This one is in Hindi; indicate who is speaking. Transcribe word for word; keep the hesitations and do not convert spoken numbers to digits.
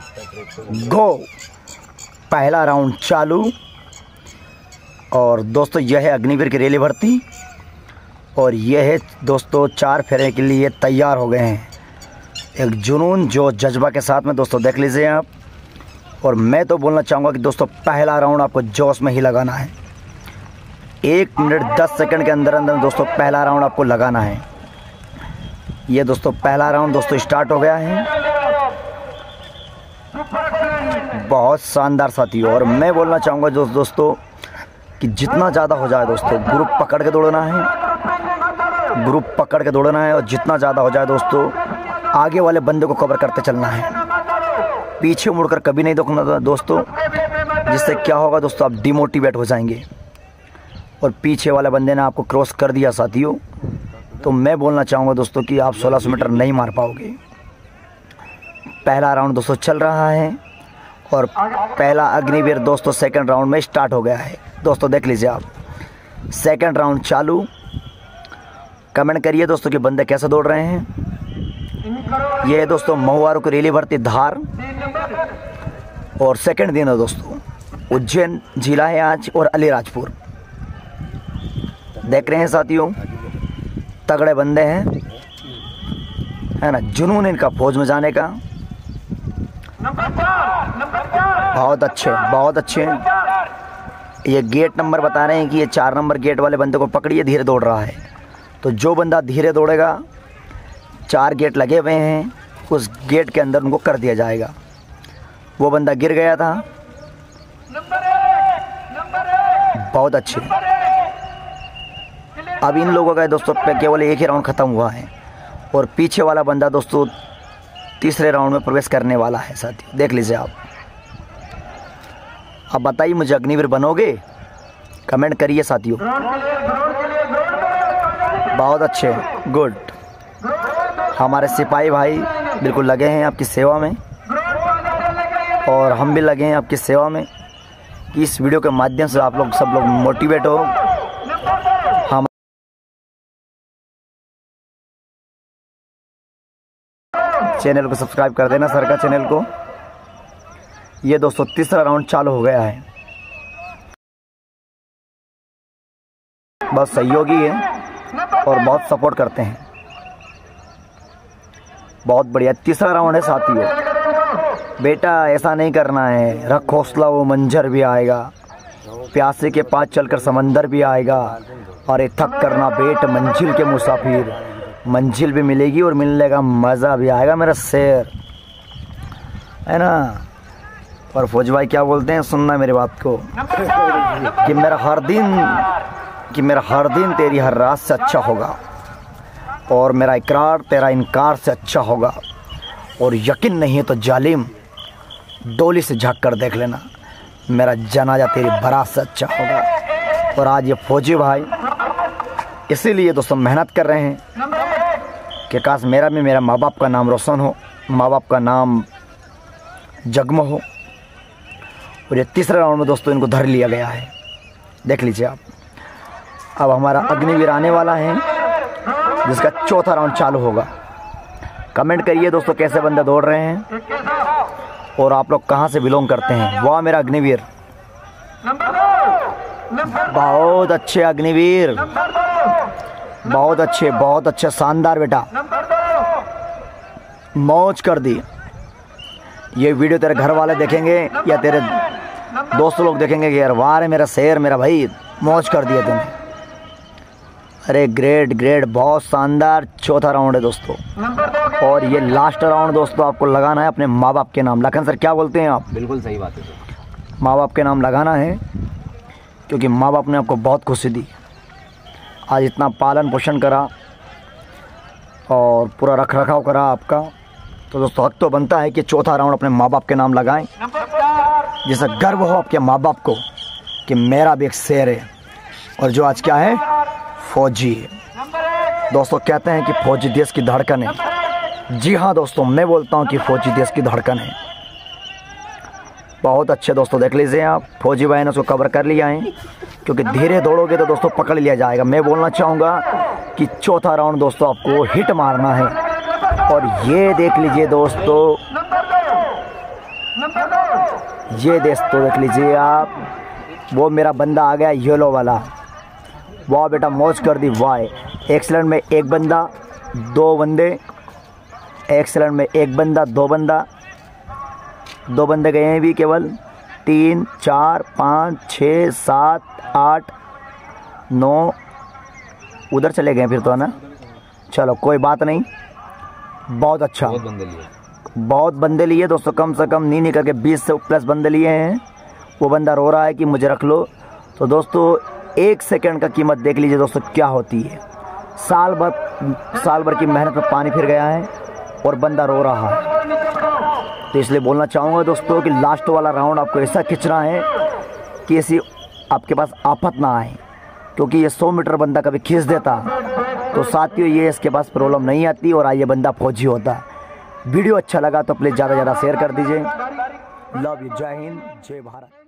Speaker 1: गो। पहला राउंड चालू। और दोस्तों यह है अग्निवीर की रेली भर्ती और यह है दोस्तों चार फेरे के लिए तैयार हो गए हैं। एक जुनून जो जज्बा के साथ में दोस्तों देख लीजिए आप। और मैं तो बोलना चाहूँगा कि दोस्तों पहला राउंड आपको जोश में ही लगाना है। एक मिनट दस सेकंड के अंदर अंदर दोस्तों पहला राउंड आपको लगाना है। ये दोस्तों पहला राउंड दोस्तों स्टार्ट हो गया है। बहुत शानदार साथियों। और मैं बोलना चाहूँगा जो दोस्तों कि जितना ज़्यादा हो जाए दोस्तों ग्रुप पकड़ के दौड़ना है, ग्रुप पकड़ के दौड़ना है। और जितना ज़्यादा हो जाए दोस्तों आगे वाले बंदे को कवर करते चलना है, पीछे मुड़कर कभी नहीं देखना दोस्तों, जिससे क्या होगा दोस्तों आप डिमोटिवेट हो जाएंगे। और पीछे वाले बंदे ने आपको क्रॉस कर दिया साथियों, तो मैं बोलना चाहूँगा दोस्तों कि आप सोलह सौ मीटर नहीं मार पाओगे। पहला राउंड दोस्तों चल रहा है और पहला अग्निवीर दोस्तों सेकंड राउंड में स्टार्ट हो गया है। दोस्तों देख लीजिए आप, सेकंड राउंड चालू। कमेंट करिए दोस्तों कि बंदे कैसे दौड़ रहे हैं। ये है दोस्तों महुआरों की रेली भर्ती धार और सेकंड दिन है दोस्तों उज्जैन जिला है आज और अलीराजपुर। देख रहे हैं साथियों तगड़े बंदे हैं, है ना। जुनून इनका फौज में जाने का। बहुत अच्छे बहुत अच्छे। ये गेट नंबर बता रहे हैं कि ये चार नंबर गेट वाले बंदे को पकड़िए, धीरे दौड़ रहा है। तो जो बंदा धीरे दौड़ेगा, चार गेट लगे हुए हैं, उस गेट के अंदर उनको कर दिया जाएगा। वो बंदा गिर गया था। बहुत अच्छे। अब इन लोगों का दोस्तों केवल एक ही राउंड ख़त्म हुआ है और पीछे वाला बंदा दोस्तों तीसरे राउंड में प्रवेश करने वाला है साथी। देख लीजिए आप। अब बताइए मुझे अग्निवीर बनोगे? कमेंट करिए साथियों। बहुत अच्छे, गुड। हमारे सिपाही भाई बिल्कुल लगे हैं आपकी सेवा में और हम भी लगे हैं आपकी सेवा में कि इस वीडियो के माध्यम से आप लोग सब लोग मोटिवेट हो। हम चैनल को सब्सक्राइब कर देना सर का चैनल को। ये दोस्तों तीसरा राउंड चालू हो गया है। बहुत सहयोगी है और बहुत सपोर्ट करते हैं। बहुत बढ़िया। तीसरा राउंड है साथियों। बेटा ऐसा नहीं करना है, रख हौसला, वो मंजर भी आएगा। प्यासे के पास चलकर समंदर भी आएगा। और थक करना बेट मंजिल के मुसाफिर, मंजिल भी मिलेगी और मिलने का मज़ा भी आएगा मेरा शेर, है ना। और फौज भाई क्या बोलते हैं, सुनना मेरी बात को कि मेरा हर दिन कि मेरा हर दिन तेरी हर रात से अच्छा होगा और मेरा इकरार तेरा इनकार से अच्छा होगा। और यकीन नहीं है तो जालिम डोली से झाँक कर देख लेना, मेरा जनाजा तेरी बारात से अच्छा होगा। और आज ये फौजी भाई इसीलिए दोस्तों मेहनत कर रहे हैं कि काश मेरा भी मेरा माँ बाप का नाम रोशन हो, माँ बाप का नाम जगमग हो। और ये तीसरे राउंड में दोस्तों इनको धर लिया गया है। देख लीजिए आप। अब हमारा अग्निवीर आने वाला है जिसका चौथा राउंड चालू होगा। कमेंट करिए दोस्तों कैसे बंदे दौड़ रहे हैं और आप लोग कहां से बिलोंग करते हैं। वाह मेरा अग्निवीर, बहुत अच्छे अग्निवीर, बहुत अच्छे बहुत अच्छे, शानदार बेटा, मौज कर दी। ये वीडियो तेरे घर वाले देखेंगे या तेरे दोस्त लोग देखेंगे कि यार वाह रे मेरा शेर, मेरा भाई, मौज कर दिया तूने। अरे ग्रेट ग्रेट, बहुत शानदार। चौथा राउंड है दोस्तों और ये लास्ट राउंड दोस्तों आपको लगाना है अपने माँ बाप के नाम। लखन सर क्या बोलते हैं आप?
Speaker 2: बिल्कुल सही बात है सर।
Speaker 1: माँ बाप के नाम लगाना है क्योंकि माँ बाप ने आपको बहुत खुशी दी, आज इतना पालन पोषण करा और पूरा रख रखाव करा आपका। तो दोस्तों हक तो बनता है कि चौथा राउंड अपने माँ बाप के नाम लगाएं, जिससे गर्व हो आपके माँ बाप को कि मेरा भी एक शेर है और जो आज क्या है, फौजी है। दोस्तों कहते हैं कि फौजी देश की धड़कन है। जी हाँ दोस्तों, मैं बोलता हूँ कि फौजी देश की धड़कन है। बहुत अच्छे दोस्तों, देख लीजिए आप, फौजी भाई ने उसको कवर कर लिया है क्योंकि धीरे दौड़ोगे तो दोस्तों पकड़ लिया जाएगा। मैं बोलना चाहूँगा कि चौथा राउंड दोस्तों आपको हिट मारना है। और ये देख लीजिए दोस्तों, ये दोस्तों देख लीजिए आप, वो मेरा बंदा आ गया येलो वाला। वाह बेटा मौज कर दी, वाह। एक्सीलेंट में एक बंदा दो बंदे, एक्सीलेंट में एक बंदा दो बंदा दो बंदे गए हैं भी केवल। तीन चार पाँच छः सात आठ नौ, उधर चले गए फिर तो, है ना। चलो कोई बात नहीं, बहुत अच्छा,
Speaker 2: बहुत बंदे लिए
Speaker 1: बहुत बंदे लिए दोस्तों, कम से कम नहीं नहीं करके बीस से प्लस बंदे लिए हैं। वो बंदा रो रहा है कि मुझे रख लो। तो दोस्तों एक सेकंड का कीमत देख लीजिए दोस्तों क्या होती है। साल भर साल भर की मेहनत में पानी फिर गया है और बंदा रो रहा है। तो इसलिए बोलना चाहूँगा दोस्तों कि लास्ट वाला राउंड आपको ऐसा खींचना है कि ऐसी आपके पास आफत ना आए, क्योंकि ये सौ मीटर बंदा कभी खींच देता तो साथियों ये इसके पास प्रॉब्लम नहीं आती और ये बंदा फौजी होता। वीडियो अच्छा लगा तो प्लीज़ ज़्यादा से ज़्यादा शेयर कर दीजिए। लव यू, जय हिंद, जय भारत।